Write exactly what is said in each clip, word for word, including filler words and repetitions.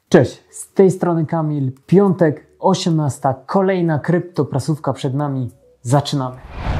Cześć, z tej strony Kamil, piątek, osiemnasta, kolejna kryptoprasówka przed nami. Zaczynamy.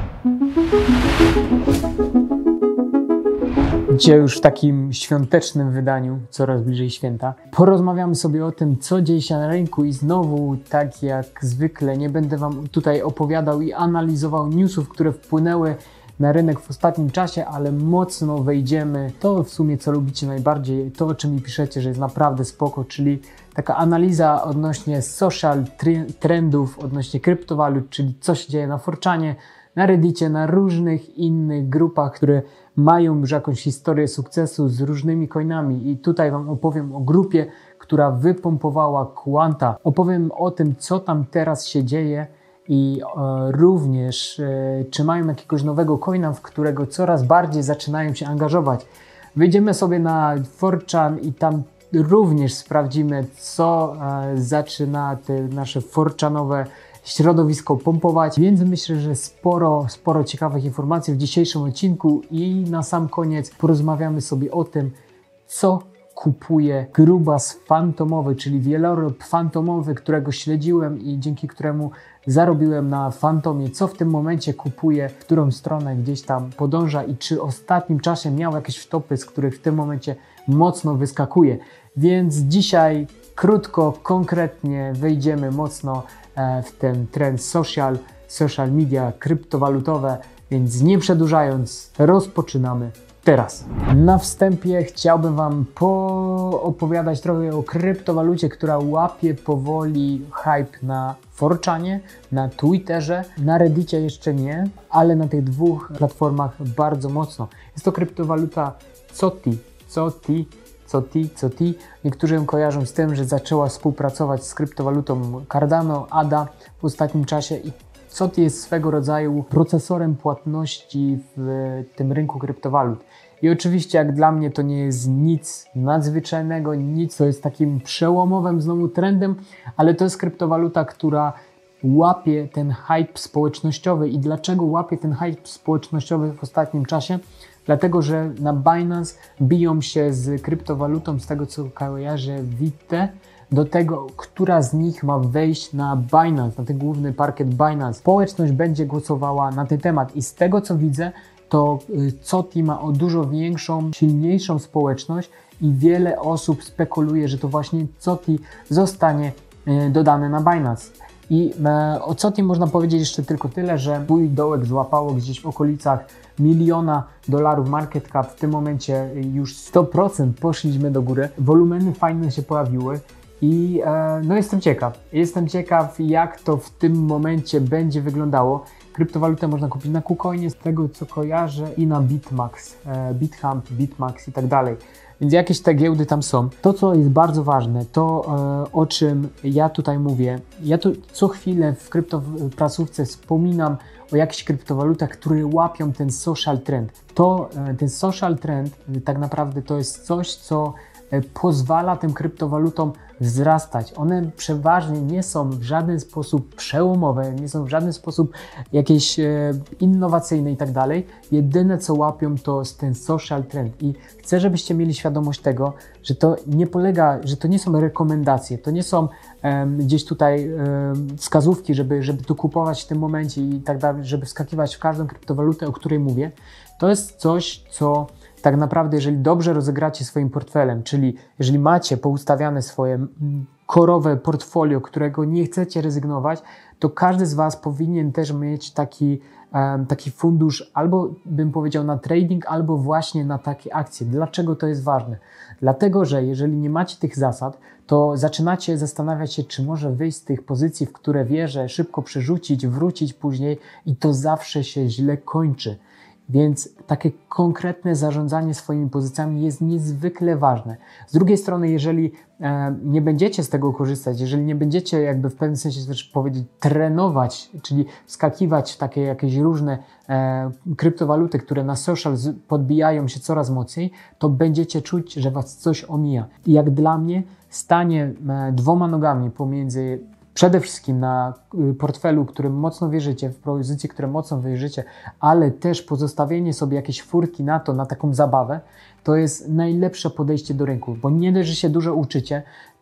Dzisiaj już w takim świątecznym wydaniu, coraz bliżej święta, porozmawiamy sobie o tym, co dzieje się na rynku i znowu, tak jak zwykle, nie będę Wam tutaj opowiadał i analizował newsów, które wpłynęły na rynek w ostatnim czasie, ale mocno wejdziemy to w sumie, co lubicie najbardziej, to o czym mi piszecie, że jest naprawdę spoko, czyli taka analiza odnośnie social trendów, odnośnie kryptowalut, czyli co się dzieje na four chanie, na Reddicie, na różnych innych grupach, które mają już jakąś historię sukcesu z różnymi coinami. I tutaj Wam opowiem o grupie, która wypompowała Quanta. Opowiem o tym, co tam teraz się dzieje i e, również e, czy mają jakiegoś nowego coina, w którego coraz bardziej zaczynają się angażować. Wyjdziemy sobie na four chan i tam również sprawdzimy, co e, zaczyna te nasze four chanowe środowisko pompować, więc myślę, że sporo, sporo ciekawych informacji w dzisiejszym odcinku i na sam koniec porozmawiamy sobie o tym, co kupuje grubas fantomowy, czyli wieloryb fantomowy, którego śledziłem i dzięki któremu zarobiłem na fantomie, co w tym momencie kupuje, w którą stronę gdzieś tam podąża i czy w ostatnim czasie miał jakieś wtopy, z których w tym momencie mocno wyskakuje. Więc dzisiaj krótko, konkretnie wejdziemy mocno w ten trend social, social media, kryptowalutowe, więc nie przedłużając, rozpoczynamy teraz. Na wstępie chciałbym Wam poopowiadać trochę o kryptowalucie, która łapie powoli hype na four chanie, na Twitterze, na Reddicie jeszcze nie, ale na tych dwóch platformach bardzo mocno. Jest to kryptowaluta Zoti, Zoti, Zoti, Zoti. Niektórzy ją kojarzą z tym, że zaczęła współpracować z kryptowalutą Cardano, A D A w ostatnim czasie i Zoti jest swego rodzaju procesorem płatności w tym rynku kryptowalut. I oczywiście jak dla mnie to nie jest nic nadzwyczajnego, nic co jest takim przełomowym znowu trendem, ale to jest kryptowaluta, która łapie ten hype społecznościowy. I dlaczego łapie ten hype społecznościowy w ostatnim czasie? Dlatego, że na Binance biją się z kryptowalutą, z tego co kojarzę, Vite, do tego, która z nich ma wejść na Binance, na ten główny parkiet Binance. Społeczność będzie głosowała na ten temat i z tego co widzę, to Zoti ma o dużo większą, silniejszą społeczność i wiele osób spekuluje, że to właśnie Zoti zostanie dodane na Binance. I o Zoti można powiedzieć jeszcze tylko tyle, że mój dołek złapało gdzieś w okolicach miliona dolarów market cap. W tym momencie już sto procent poszliśmy do góry. Wolumeny fajne się pojawiły i e, no jestem ciekaw. Jestem ciekaw, jak to w tym momencie będzie wyglądało. Kryptowalutę można kupić na KuCoinie, z tego co kojarzę, i na Bitmax, e, Bithumb, Bitmax i tak dalej. Więc jakieś te giełdy tam są. To, co jest bardzo ważne, to e, o czym ja tutaj mówię, ja tu co chwilę w kryptoprasówce wspominam o jakichś kryptowalutach, które łapią ten social trend. To e, ten social trend e, tak naprawdę to jest coś, co e, pozwala tym kryptowalutom wzrastać. One przeważnie nie są w żaden sposób przełomowe, nie są w żaden sposób jakieś e, innowacyjne i tak dalej. Jedyne co łapią to jest ten social trend i chcę, żebyście mieli świadomość tego, że to nie polega, że to nie są rekomendacje, to nie są e, gdzieś tutaj e, wskazówki, żeby, żeby tu kupować w tym momencie i tak dalej, żeby wskakiwać w każdą kryptowalutę, o której mówię. To jest coś, co tak naprawdę, jeżeli dobrze rozegracie swoim portfelem, czyli jeżeli macie poustawiane swoje korowe portfolio, którego nie chcecie rezygnować, to każdy z Was powinien też mieć taki, um, taki fundusz, albo bym powiedział na trading, albo właśnie na takie akcje. Dlaczego to jest ważne? Dlatego, że jeżeli nie macie tych zasad, to zaczynacie zastanawiać się, czy może wyjść z tych pozycji, w które wierzę, szybko przerzucić, wrócić później i to zawsze się źle kończy. Więc takie konkretne zarządzanie swoimi pozycjami jest niezwykle ważne. Z drugiej strony, jeżeli e, nie będziecie z tego korzystać, jeżeli nie będziecie jakby w pewnym sensie też powiedzieć trenować, czyli wskakiwać w takie jakieś różne e, kryptowaluty, które na social podbijają się coraz mocniej, to będziecie czuć, że Was coś omija. I jak dla mnie stanie e, dwoma nogami pomiędzy przede wszystkim na portfelu, którym mocno wierzycie, w pozycji, które mocno wierzycie, ale też pozostawienie sobie jakiejś furtki na to, na taką zabawę, to jest najlepsze podejście do rynku, bo nie dość, że się dużo uczycie,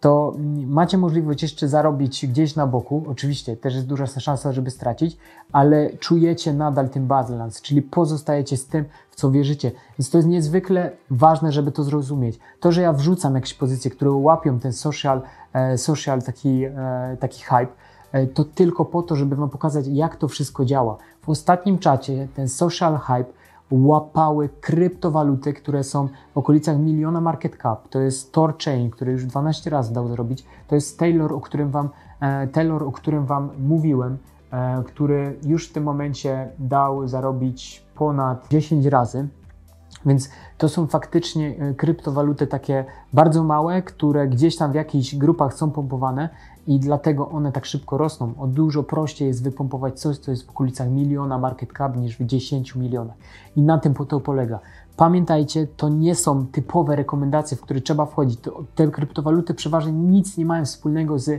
to macie możliwość jeszcze zarobić gdzieś na boku. Oczywiście też jest duża szansa, żeby stracić, ale czujecie nadal ten balans, czyli pozostajecie z tym, w co wierzycie. Więc to jest niezwykle ważne, żeby to zrozumieć. To, że ja wrzucam jakieś pozycje, które łapią ten social, social taki, taki hype, to tylko po to, żeby wam pokazać, jak to wszystko działa. W ostatnim czacie ten social hype łapały kryptowaluty, które są w okolicach miliona market cap. To jest Thorchain, który już dwanaście razy dał zrobić. To jest Taylor, o którym wam, Taylor, o którym wam mówiłem, który już w tym momencie dał zarobić ponad dziesięć razy. Więc to są faktycznie kryptowaluty takie bardzo małe, które gdzieś tam w jakichś grupach są pompowane i dlatego one tak szybko rosną. O dużo prościej jest wypompować coś, co jest w okolicach miliona market cap niż w dziesięciu milionach. I na tym to polega. Pamiętajcie, to nie są typowe rekomendacje, w które trzeba wchodzić. To, te kryptowaluty przeważnie nic nie mają wspólnego z y,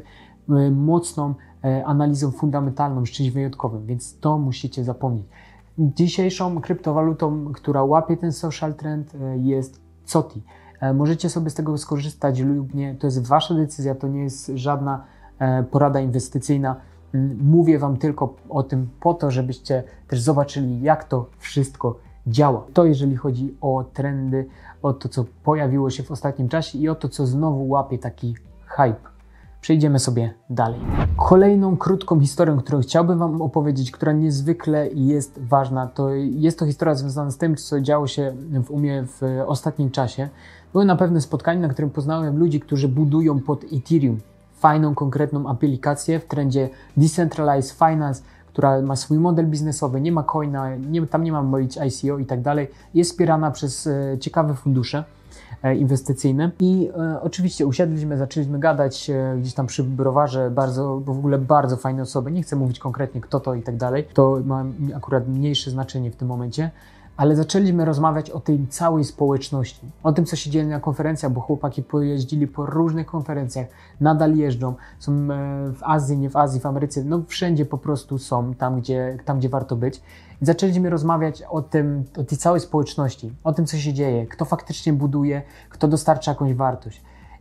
mocną y, analizą fundamentalną, z czymś wyjątkowym, więc to musicie zapomnieć. Dzisiejszą kryptowalutą, która łapie ten social trend, jest C O T I. Możecie sobie z tego skorzystać lub nie, to jest wasza decyzja, to nie jest żadna porada inwestycyjna. Mówię wam tylko o tym po to, żebyście też zobaczyli, jak to wszystko działa. To jeżeli chodzi o trendy, o to, co pojawiło się w ostatnim czasie i o to, co znowu łapie taki hype. Przejdziemy sobie dalej. Kolejną krótką historią, którą chciałbym wam opowiedzieć, która niezwykle jest ważna, to jest to historia związana z tym, co działo się w U Mie w ostatnim czasie. Były na pewne spotkanie, na którym poznałem ludzi, którzy budują pod Ethereum fajną, konkretną aplikację w trendzie Decentralized Finance, która ma swój model biznesowy, nie ma coina, nie, tam nie ma mówić I C O i tak dalej. Jest wspierana przez e, ciekawe fundusze inwestycyjne i e, oczywiście usiadliśmy, zaczęliśmy gadać e, gdzieś tam przy browarze, bardzo, bo w ogóle bardzo fajne osoby, nie chcę mówić konkretnie kto to i tak dalej, to ma akurat mniejsze znaczenie w tym momencie, ale zaczęliśmy rozmawiać o tej całej społeczności, o tym, co się dzieje na konferencjach, bo chłopaki pojeździli po różnych konferencjach, nadal jeżdżą, są e, w Azji, nie w Azji, w Ameryce, no wszędzie po prostu są, tam gdzie, tam, gdzie warto być. I zaczęliśmy rozmawiać o tym, o tej całej społeczności, o tym, co się dzieje, kto faktycznie buduje, kto dostarcza jakąś wartość.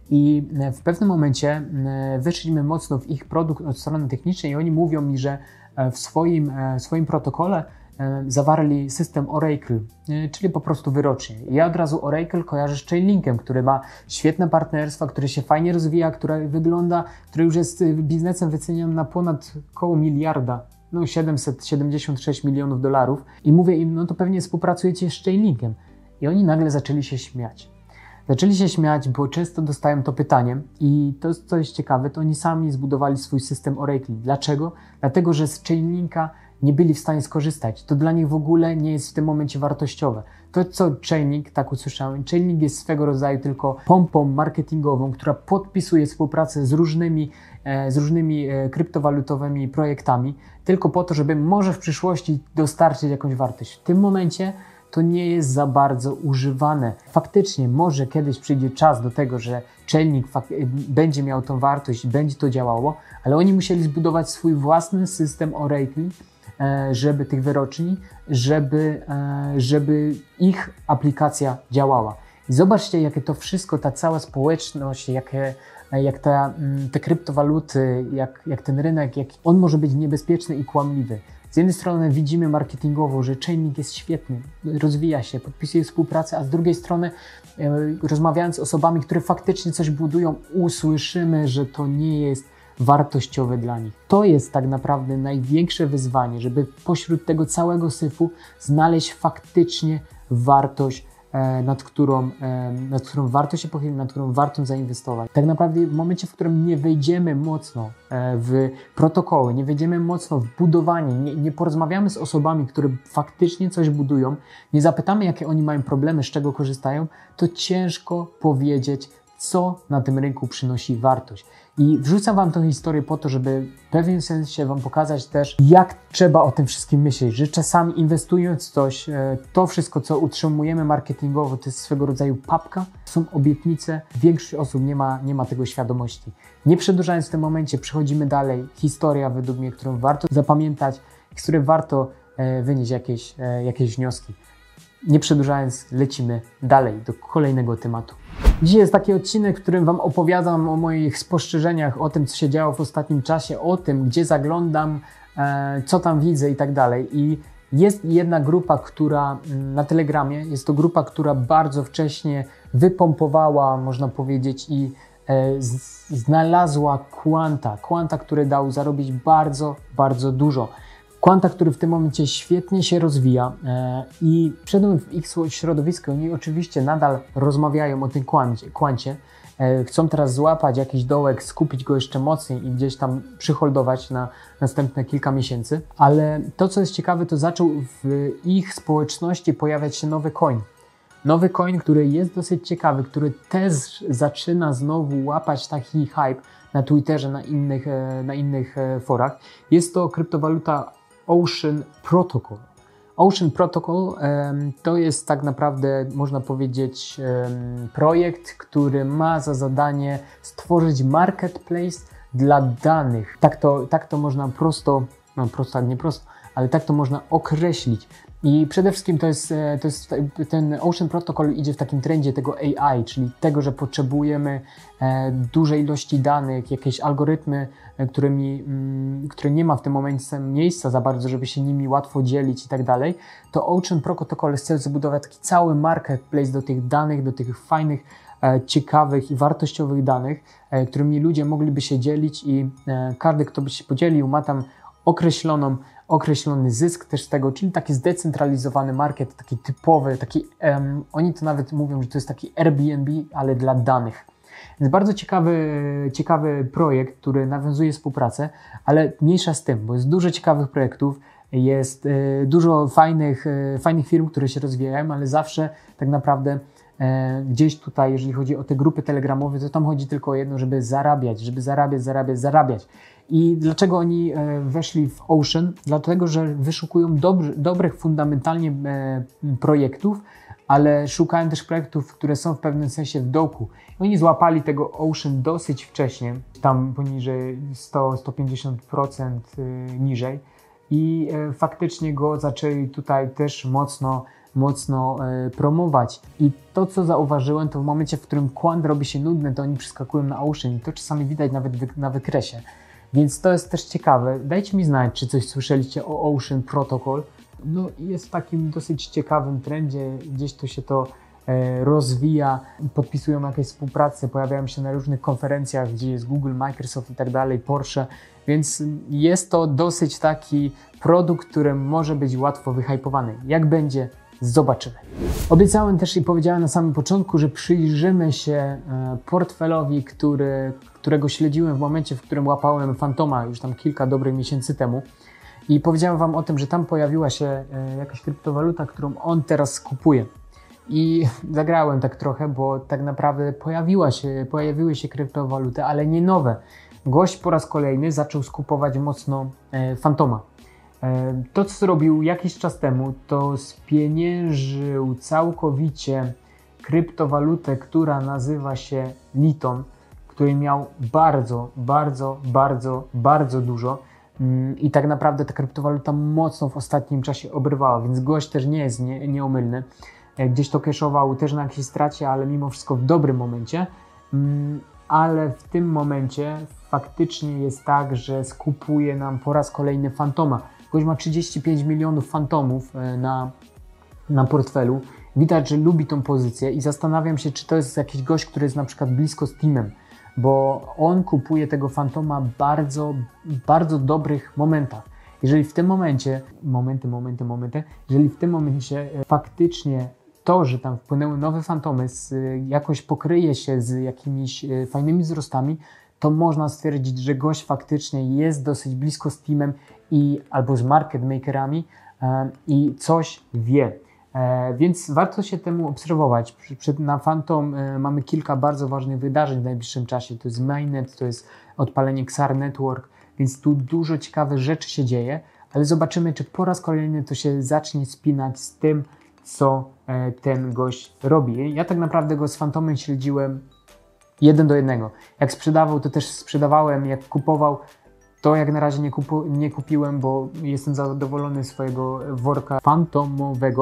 I w pewnym momencie weszliśmy mocno w ich produkt od strony technicznej i oni mówią mi, że w swoim, w swoim protokole zawarli system Oracle, czyli po prostu wyrocznie. Ja od razu Oracle kojarzę z Chainlinkiem, który ma świetne partnerstwa, który się fajnie rozwija, który wygląda, który już jest biznesem wyceniany na ponad około miliarda. No siedemset siedemdziesiąt sześć milionów dolarów i mówię im, no to pewnie współpracujecie z Chainlinkiem. I oni nagle zaczęli się śmiać. Zaczęli się śmiać, bo często dostają to pytanie i to, co jest ciekawe, to oni sami zbudowali swój system Oracle. Dlaczego? Dlatego, że z Chainlinka nie byli w stanie skorzystać. To dla nich w ogóle nie jest w tym momencie wartościowe. To, co Chainlink, tak usłyszałem, Chainlink jest swego rodzaju tylko pompą marketingową, która podpisuje współpracę z różnymi, e, z różnymi e, kryptowalutowymi projektami, tylko po to, żeby może w przyszłości dostarczyć jakąś wartość. W tym momencie to nie jest za bardzo używane. Faktycznie może kiedyś przyjdzie czas do tego, że Chainlink będzie miał tą wartość i będzie to działało, ale oni musieli zbudować swój własny system Oracle, żeby tych wyroczni, żeby, żeby ich aplikacja działała. I zobaczcie, jakie to wszystko, ta cała społeczność, jakie, jak ta, te kryptowaluty, jak, jak ten rynek, jak on może być niebezpieczny i kłamliwy. Z jednej strony widzimy marketingowo, że Chainlink jest świetny, rozwija się, podpisuje współpracę, a z drugiej strony rozmawiając z osobami, które faktycznie coś budują, usłyszymy, że to nie jest wartościowe dla nich. To jest tak naprawdę największe wyzwanie, żeby pośród tego całego syfu znaleźć faktycznie wartość, nad którą, nad którą warto się pochylić, nad którą warto zainwestować. Tak naprawdę w momencie, w którym nie wejdziemy mocno w protokoły, nie wejdziemy mocno w budowanie, nie, nie porozmawiamy z osobami, które faktycznie coś budują, nie zapytamy, jakie oni mają problemy, z czego korzystają, to ciężko powiedzieć, co na tym rynku przynosi wartość. I wrzucam wam tę historię po to, żeby w pewnym sensie wam pokazać też, jak trzeba o tym wszystkim myśleć, że czasami inwestując w coś, to wszystko, co utrzymujemy marketingowo, to jest swego rodzaju papka, są obietnice, większość osób nie ma, nie ma tego świadomości. Nie przedłużając w tym momencie, przechodzimy dalej. Historia według mnie, którą warto zapamiętać, z której warto wynieść jakieś, jakieś wnioski. Nie przedłużając, lecimy dalej do kolejnego tematu. Dzisiaj jest taki odcinek, w którym Wam opowiadam o moich spostrzeżeniach, o tym, co się działo w ostatnim czasie, o tym, gdzie zaglądam, e, co tam widzę i tak dalej. I jest jedna grupa, która na Telegramie, jest to grupa, która bardzo wcześnie wypompowała, można powiedzieć, i e, z, znalazła Quanta. Quanta, który dał zarobić bardzo, bardzo dużo. Quanta, który w tym momencie świetnie się rozwija e, i wszedłem w ich środowisko. Oni oczywiście nadal rozmawiają o tym Quancie. Quancie. E, chcą teraz złapać jakiś dołek, skupić go jeszcze mocniej i gdzieś tam przyholdować na następne kilka miesięcy. Ale to, co jest ciekawe, to zaczął w ich społeczności pojawiać się nowy coin. Nowy coin, który jest dosyć ciekawy, który też zaczyna znowu łapać taki hype na Twitterze, na innych, na innych forach. Jest to kryptowaluta Ocean Protocol. Ocean Protocol um, to jest tak naprawdę, można powiedzieć, um, projekt, który ma za zadanie stworzyć marketplace dla danych. Tak to, tak to można prosto, no prosto, nie prosto, ale tak to można określić. I przede wszystkim to jest, to jest ten Ocean Protocol idzie w takim trendzie tego A I, czyli tego, że potrzebujemy e, dużej ilości danych, jakieś algorytmy, e, którymi, m, które nie ma w tym momencie miejsca za bardzo, żeby się nimi łatwo dzielić i tak dalej. To Ocean Protocol chce zbudować taki cały marketplace do tych danych, do tych fajnych, e, ciekawych i wartościowych danych, e, którymi ludzie mogliby się dzielić i e, każdy, kto by się podzielił, ma tam określoną określony zysk też z tego, czyli taki zdecentralizowany market, taki typowy, taki, um, oni to nawet mówią, że to jest taki Airbnb, ale dla danych. Więc bardzo ciekawy, ciekawy projekt, który nawiązuje współpracę, ale mniejsza z tym, bo jest dużo ciekawych projektów, jest y, dużo fajnych, y, fajnych firm, które się rozwijają, ale zawsze tak naprawdę y, gdzieś tutaj, jeżeli chodzi o te grupy telegramowe, to tam chodzi tylko o jedno, żeby zarabiać, żeby zarabiać, zarabiać, zarabiać. I dlaczego oni weszli w Ocean? Dlatego, że wyszukują dobry, dobrych fundamentalnie projektów, ale szukają też projektów, które są w pewnym sensie w dołku. Oni złapali tego Ocean dosyć wcześnie, tam poniżej sto do stu pięćdziesięciu procent niżej i faktycznie go zaczęli tutaj też mocno mocno promować. I to, co zauważyłem, to w momencie, w którym Quant robi się nudny, to oni przeskakują na Ocean i to czasami widać nawet na wykresie. Więc to jest też ciekawe. Dajcie mi znać, czy coś słyszeliście o Ocean Protocol. No jest w takim dosyć ciekawym trendzie, gdzieś tu się to e, rozwija, podpisują jakieś współprace, pojawiają się na różnych konferencjach, gdzie jest Google, Microsoft i tak dalej, Porsche, więc jest to dosyć taki produkt, który może być łatwo wyhypowany. Jak będzie? Zobaczymy. Obiecałem też i powiedziałem na samym początku, że przyjrzymy się portfelowi, który, którego śledziłem w momencie, w którym łapałem Fantoma już tam kilka dobrych miesięcy temu. I powiedziałem Wam o tym, że tam pojawiła się jakaś kryptowaluta, którą on teraz kupuje. I zagrałem tak trochę, bo tak naprawdę pojawiła się, pojawiły się kryptowaluty, ale nie nowe. Gość po raz kolejny zaczął skupować mocno Fantoma. To, co zrobił jakiś czas temu, to spieniężył całkowicie kryptowalutę, która nazywa się Liton, której miał bardzo, bardzo, bardzo, bardzo dużo i tak naprawdę ta kryptowaluta mocno w ostatnim czasie obrywała, więc gość też nie jest nie, nieomylny. Gdzieś to cashował też na jakiejś stracie, ale mimo wszystko w dobrym momencie, ale w tym momencie faktycznie jest tak, że skupuje nam po raz kolejny Fantoma. Gość ma trzydzieści pięć milionów fantomów na, na portfelu. Widać, że lubi tą pozycję i zastanawiam się, czy to jest jakiś gość, który jest na przykład blisko z teamem, bo on kupuje tego fantoma w bardzo, bardzo dobrych momentach. Jeżeli w tym momencie, momenty, momenty, momenty, jeżeli w tym momencie faktycznie to, że tam wpłynęły nowe fantomy, z, jakoś pokryje się z jakimiś fajnymi wzrostami, to można stwierdzić, że gość faktycznie jest dosyć blisko z teamem i albo z market makerami e, i coś wie. E, więc warto się temu obserwować. Przy, przy, na Phantom e, mamy kilka bardzo ważnych wydarzeń w najbliższym czasie. To jest mainnet, to jest odpalenie X R Network, więc tu dużo ciekawych rzeczy się dzieje, ale zobaczymy, czy po raz kolejny to się zacznie spinać z tym, co e, ten gość robi. Ja tak naprawdę go z Phantomem śledziłem jeden do jednego. Jak sprzedawał, to też sprzedawałem, jak kupował, to jak na razie nie, kupu, nie kupiłem, bo jestem zadowolony z swojego worka fantomowego.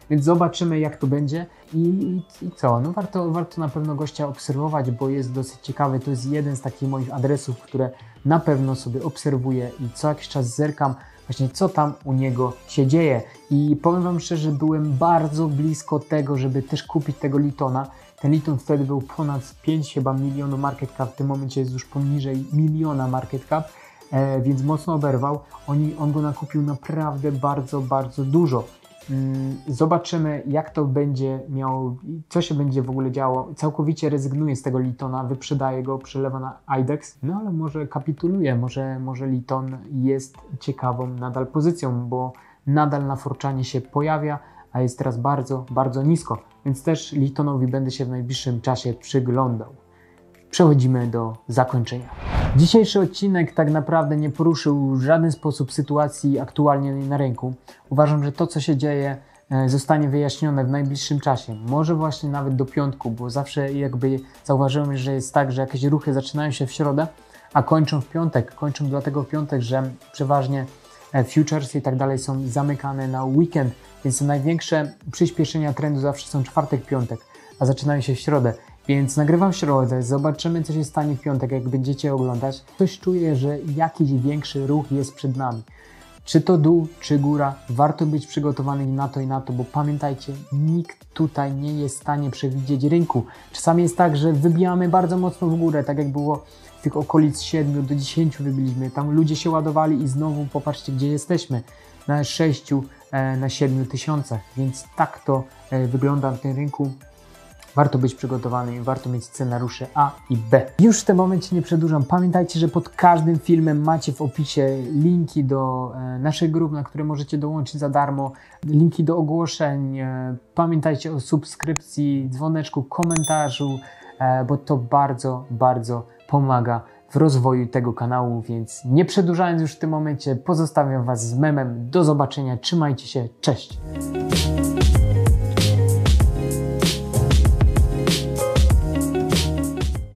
Więc zobaczymy, jak to będzie i, i, i co. No warto, warto na pewno gościa obserwować, bo jest dosyć ciekawy. To jest jeden z takich moich adresów, które na pewno sobie obserwuję i co jakiś czas zerkam właśnie, co tam u niego się dzieje. I powiem Wam szczerze, byłem bardzo blisko tego, żeby też kupić tego Litona. Ten Liton wtedy był ponad pięć chyba milionów market cap, w tym momencie jest już poniżej miliona market cap, e, więc mocno oberwał. Oni, on go nakupił naprawdę bardzo, bardzo dużo. Mm, zobaczymy, jak to będzie miało, co się będzie w ogóle działo. Całkowicie rezygnuje z tego Litona, wyprzedaje go, przelewa na IDEX, no ale może kapituluje, może, może Liton jest ciekawą nadal pozycją, bo nadal na Forczanie się pojawia, a jest teraz bardzo, bardzo nisko, więc też Litonowi będę się w najbliższym czasie przyglądał. Przechodzimy do zakończenia. Dzisiejszy odcinek tak naprawdę nie poruszył w żaden sposób sytuacji aktualnie na rynku. Uważam, że to, co się dzieje, zostanie wyjaśnione w najbliższym czasie. Może właśnie nawet do piątku, bo zawsze jakby zauważyłem, że jest tak, że jakieś ruchy zaczynają się w środę, a kończą w piątek. Kończą dlatego w piątek, że przeważnie futures i tak dalej są zamykane na weekend, więc największe przyspieszenia trendu zawsze są czwartek, piątek, a zaczynają się w środę. Więc nagrywam w środę, zobaczymy, co się stanie w piątek, jak będziecie oglądać. Coś czuję, że jakiś większy ruch jest przed nami. Czy to dół, czy góra, warto być przygotowany na to i na to, bo pamiętajcie, nikt tutaj nie jest w stanie przewidzieć rynku. Czasami jest tak, że wybijamy bardzo mocno w górę, tak jak było z tych okolic siedmiu do dziesięciu wybiliśmy. Tam ludzie się ładowali i znowu popatrzcie, gdzie jesteśmy. Na sześciu, na siedmiu tysiącach, więc tak to wygląda w tym rynku. Warto być przygotowanym, warto mieć scenariusze A i B. Już w tym momencie nie przedłużam. Pamiętajcie, że pod każdym filmem macie w opisie linki do e, naszych grup, na które możecie dołączyć za darmo, linki do ogłoszeń. E, pamiętajcie o subskrypcji, dzwoneczku, komentarzu, e, bo to bardzo, bardzo pomaga w rozwoju tego kanału, więc nie przedłużając już w tym momencie, pozostawiam Was z memem. Do zobaczenia, trzymajcie się, cześć!